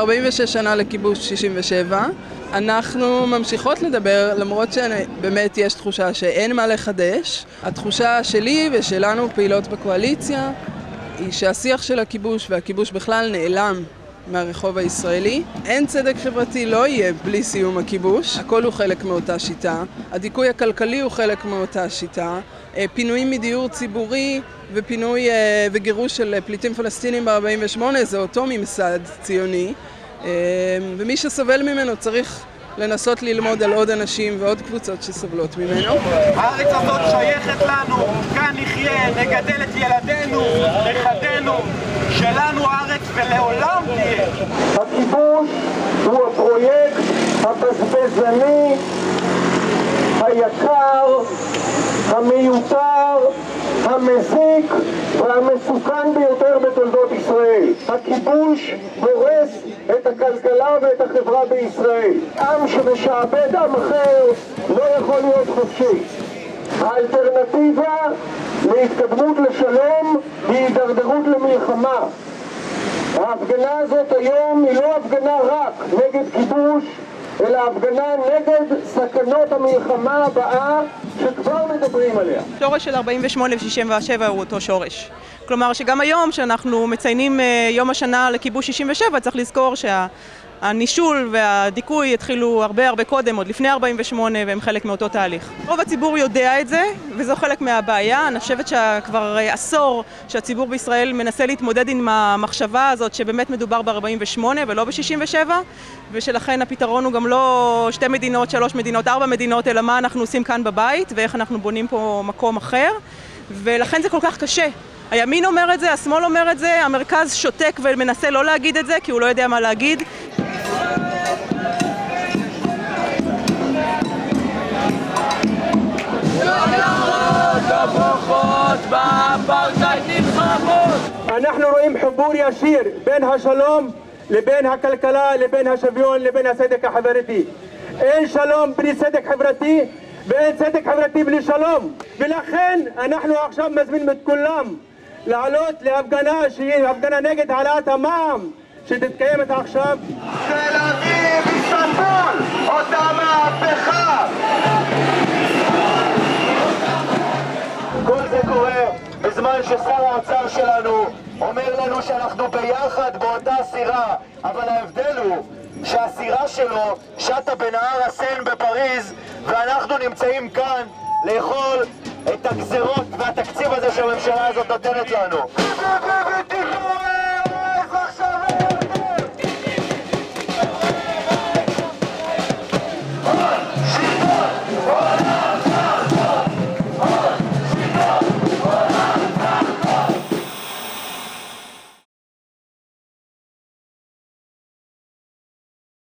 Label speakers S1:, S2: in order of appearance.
S1: 46 שנה לכיבוש 67. אנחנו ממשיכות לדבר, למרות שבאמת יש תחושה שאין מה לחדש. התחושה שלי ושלנו פעילות בקואליציה היא שהשיח של הכיבוש והכיבוש בכלל נעלם מהרחוב הישראלי. אין צדק חברתי לא יהיה בלי סיום הכיבוש. הכל הוא חלק מאותה שיטה. הדיכוי הכלכלי הוא חלק מאותה שיטה. פינויים מדיור ציבורי ופינוי וגירוש של פליטים פלסטינים ב-48 זה אותו ממסד ציוני. ומי שסובל ממנו צריך לנסות ללמוד על עוד אנשים ועוד קבוצות שסובלות ממנו.
S2: הארץ הזאת שייכת לנו, כאן נחיה, נגדל את ילדינו, נכדינו, שלנו הארץ ולעולם תהיה.
S3: הכיבוש הוא הפרויקט הבזבזני, היקר, המיותר, המזיק והמסוכן ביותר בתולדות ישראל. הכיבוש הורס את הכלכלה ואת החברה בישראל. עם שמשעבד עם אחר לא יכול להיות חופשי. האלטרנטיבה להתקדמות לשלום היא הידרדרות למלחמה. ההפגנה הזאת היום היא לא הפגנה רק נגד כיבוש, אלא הפגנה נגד סכנות המלחמה הבאה שכבר מדברים עליה.
S4: שורש של 48 ו-67 הוא אותו שורש. כלומר שגם היום שאנחנו מציינים יום השנה לכיבוש 67 צריך לזכור שהנישול והדיכוי התחילו הרבה קודם, עוד לפני 48 והם חלק מאותו תהליך. רוב הציבור יודע את זה וזו חלק מהבעיה. אני חושבת שכבר עשור שהציבור בישראל מנסה להתמודד עם המחשבה הזאת שבאמת מדובר ב-48 ולא ב-67 ושלכן הפתרון הוא גם לא 2 מדינות, 3 מדינות, 4 מדינות אלא מה אנחנו עושים כאן בבית ואיך אנחנו בונים פה מקום אחר ולכן זה כל כך קשה. הימין אומר את זה, השמאל אומר את זה, המרכז שותק ומנסה לא להגיד את זה כי הוא לא יודע מה להגיד.
S3: אנחנו רואים חיבור ישיר בין השלום לבין הכלכלה, לבין השוויון, לבין הצדק החברתי. אין שלום בלי צדק חברתי ואין צדק חברתי בלי שלום. ולכן אנחנו עכשיו מזמינים את כולם לעלות להפגנה שהיא הפגנה נגד העלאת המע"מ שתתקיים עכשיו.
S2: תל אביב, איסטנבול, אותה מהפכה.
S3: כל זה קורה בזמן ששר האוצר שלנו אומר לנו שאנחנו ביחד באותה סירה, אבל ההבדל הוא שהסירה שלו שטה בנהר הסן בפריז ואנחנו נמצאים כאן לאכול את הגזרות והתקציב הזה שהממשלה הזאת נותנת לנו.